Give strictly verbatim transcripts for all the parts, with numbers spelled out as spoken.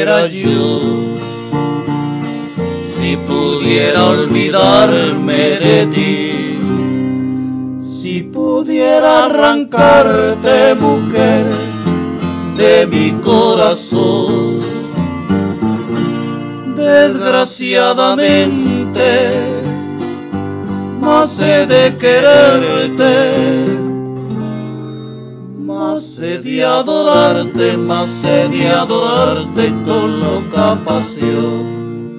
pudiera yo, si pudiera olvidarme de ti, si pudiera arrancarte, mujer, de mi corazón. Desgraciadamente, más he de quererte, más he de adorarte, más he de adorarte con loca pasión.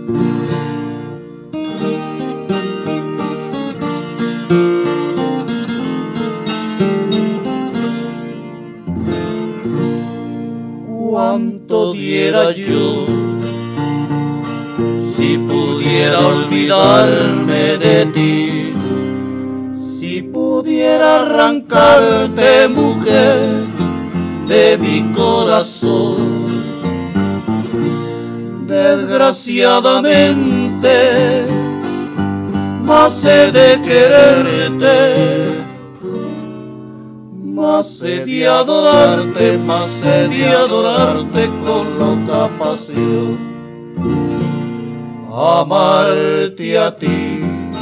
Cuánto diera yo si pudiera olvidarme de ti, si pudiera arrancarte, mujer, de mi corazón. Desgraciadamente, más he de quererte, más he de adorarte, más he de adorarte con loca pasión. Amarte a ti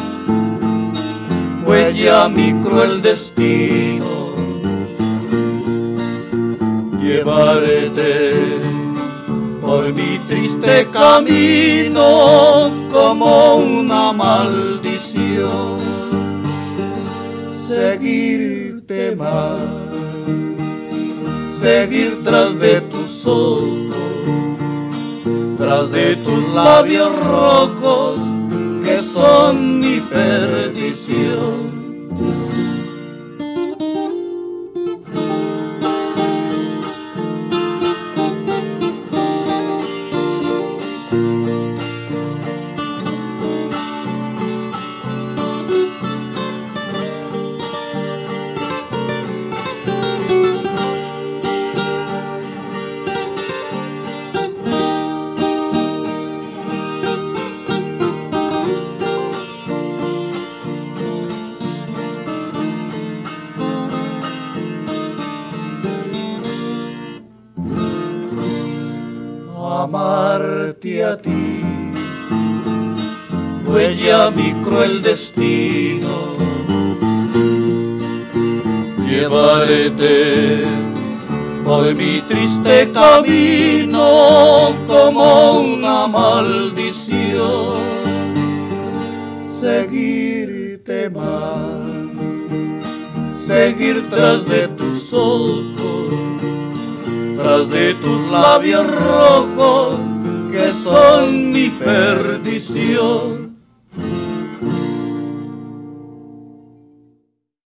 fue ya mi cruel destino, llevarte por mi triste camino como una maldición, seguirte más, seguir tras de tus ojos, tras de tus labios rojos que son mi perdición. Amarte a ti fue ya mi cruel destino, llevarte por mi triste camino como una maldición, seguirte más, seguir tras de tus ojos, tras de tus labios rojos que son mi perdición.